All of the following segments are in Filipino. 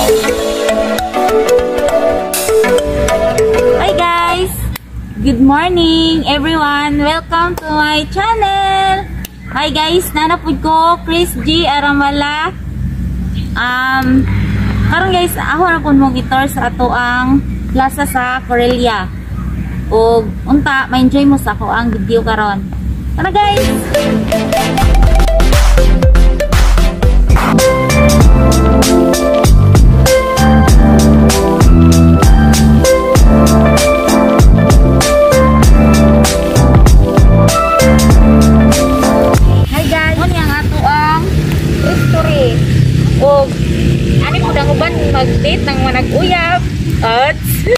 Hi guys! Good morning everyone! Welcome to my channel! Hi guys! Nanapod ko Chris G. Aramala. Karon guys, ako na po mong itor sa ato ang plaza sa Corelia. O unta, ma-enjoy mo sa ako ang video karon. Tara guys! Hi guys! Ano yung ato ang history? O ani mo dang uban mag-date ng manag-uyab. At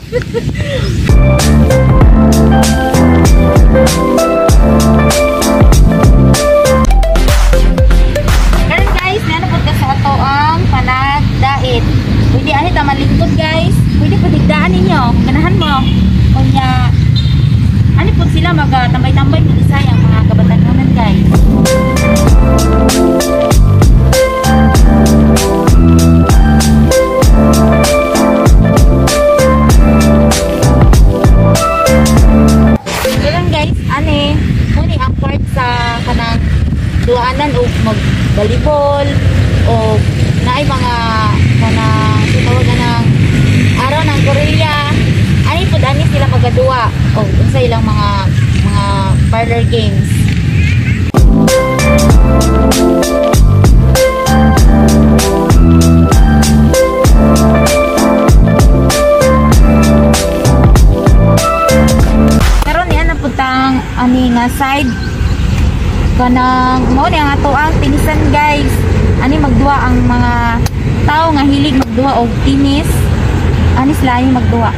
karon guys, nanapod ka sa ato ang panagdait. Pwede ani ta malingkod guys. Pwede padigdaan ninyo. Ganahan mo. Kunya ani pud sila magatambay-tambay ni sayang mga kabatanunan guys. Kailan guys, ane muni ang part sa kanang duanan o mag-volleyball o naay mga kanang sitawagan ng araw ng Korea. Ani pud ani sila magaduwa o unsa ilang mga parlor games. Karon yan na putang ani nga side kanang mo ni ang ato ang tinisan guys. Ani magduwa ang mga tao nga hilig magduwa og tinis. Ani sila ani magduwa.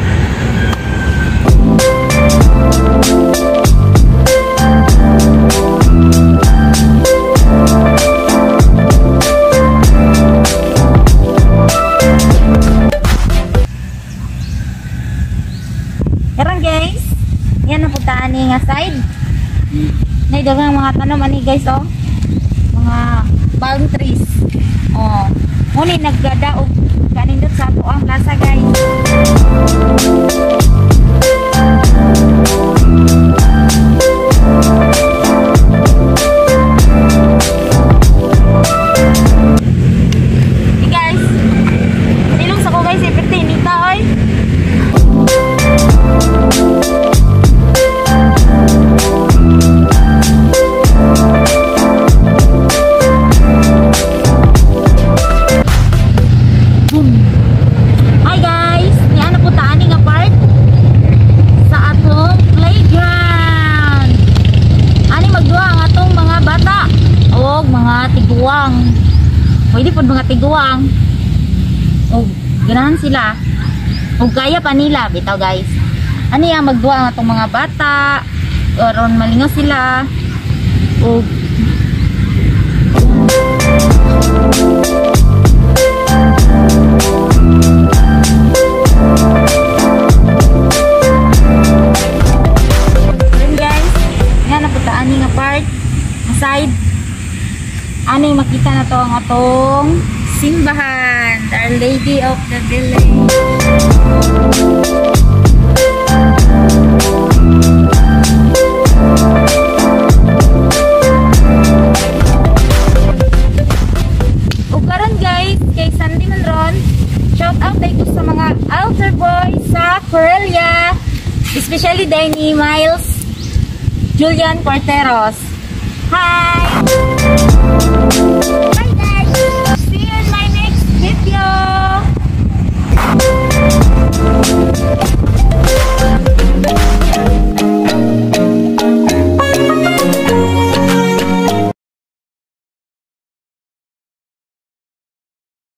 Karon guys, yan ang putaan ni nga side. Nay daghang mga tanom ani guys oh. Mga palm trees. Oh, muni naggada og kanindot sa ato ang plaza guys. Hey guys, silong sa ko guys, ipirti nita oy. Hi guys, yan na po taani nga part sa atong playground. Ani magduwa ang atong mga bata o mga tiguang. Pwede po mga tiguang. O ganahan sila. O kaya pa nila bitaw guys. Ani ang magduwa ang atong mga bata aron malingaw sila. O nga part side ani makita na to ang atong simbahan, Our Lady of the Village. Ug karon guys kay Sandy Manron, shout out tayo sa mga altar boys sa Corelia, especially dahil ni Miles Julian Corteros. Hi!